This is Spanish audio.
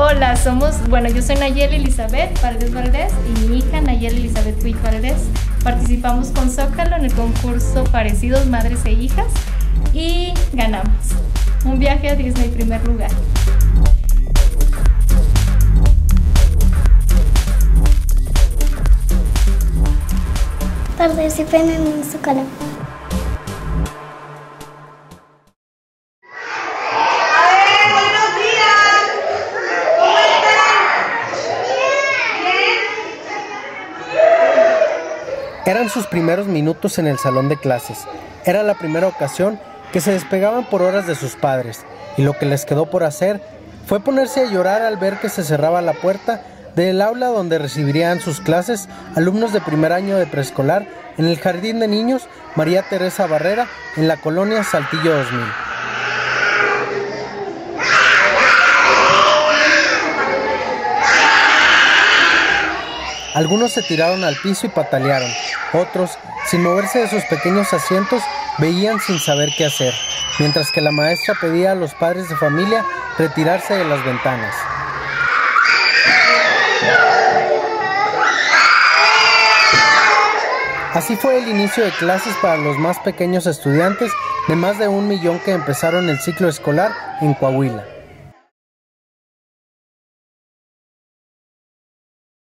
Hola, yo soy Nayeli Elizabeth Valdés Valdés y mi hija Nayeli Elizabeth Puig Valdés. Participamos con Zócalo en el concurso Parecidos Madres e Hijas y ganamos un viaje a Disney primer lugar. Participé en el Zócalo. Eran sus primeros minutos en el salón de clases. Era la primera ocasión que se despegaban por horas de sus padres, y lo que les quedó por hacer fue ponerse a llorar al ver que se cerraba la puerta del aula donde recibirían sus clases alumnos de primer año de preescolar en el Jardín de Niños María Teresa Barrera en la colonia Saltillo 2000. Algunos se tiraron al piso y patalearon. Otros, sin moverse de sus pequeños asientos, veían sin saber qué hacer, mientras que la maestra pedía a los padres de familia retirarse de las ventanas. Así fue el inicio de clases para los más pequeños estudiantes de más de 1 millón que empezaron el ciclo escolar en Coahuila.